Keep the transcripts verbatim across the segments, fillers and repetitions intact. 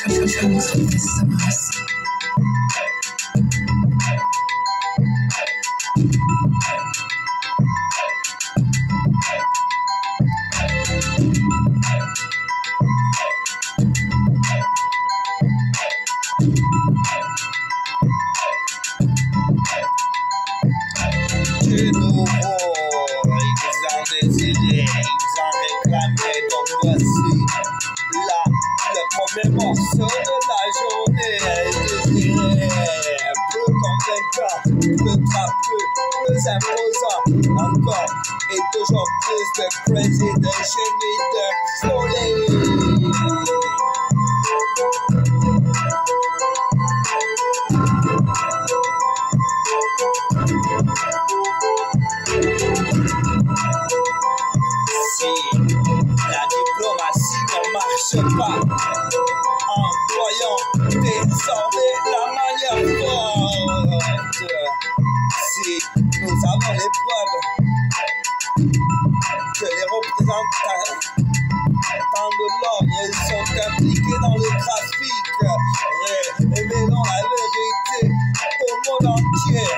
De nouveau, ils en désiraient, ils en réclamaient, donc voici là le premier morceau de la journée. Elle désirait plus convaincant, plus trappeux, plus imposant, encore et toujours plus de crazy, de génie, de folie. La diplomatie ne marche pas, employons désormais la manière forte. Si nous avons les preuves que les représentants de l'ordre sont impliqués dans le trafic, révélons la vérité au monde entier.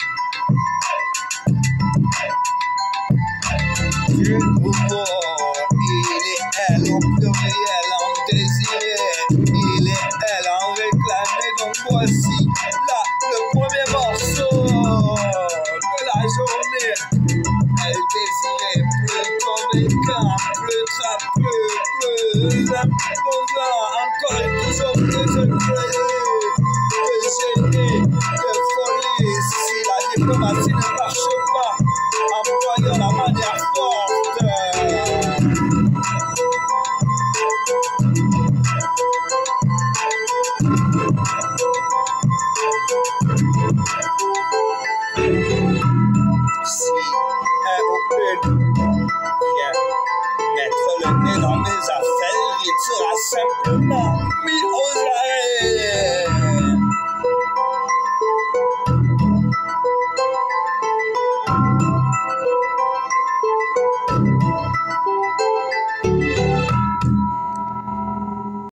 De nouveau, il et elle au pluriel en désiré, il et elle en réclamé, donc voici là le premier morceau de la journée. Elle désirait plus convaincant, plus trappeux, plus imposant, encore et toujours plus de crazy, de génie, de folie. Si la diplomatie ne marche pas,